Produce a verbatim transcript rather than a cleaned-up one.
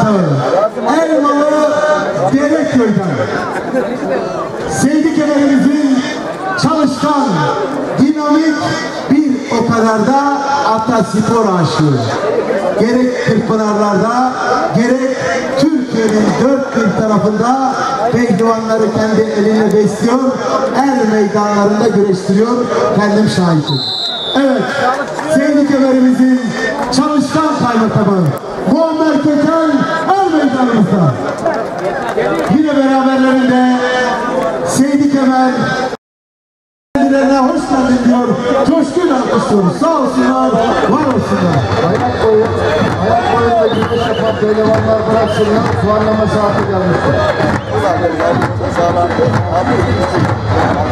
Elmalı Dereköy'den Seydi Kemer'imizin çalışkan, dinamik, bir o kadar da ataspor aşığı. Gerek Kırkpınarlar'da, gerek Türkiye'nin dört bir tarafında pehlivanları kendi eline besliyor, er meydanlarında güreştiriyor, kendim şahidim. Evet, Seydi Kemer'imizin çalışkan kaymakamı Muammer Köken er meydanımızda. Yine beraberlerinde Seydi Kemer kendilerine hoş geldin diyor, coşkuyla alkışlıyoruz. Sağ olsunlar, var olsunlar. Ayak boyu, ayak boyunda güneş yapan pehlivanlar bıraksınlar, puanlama saati gelmiştir.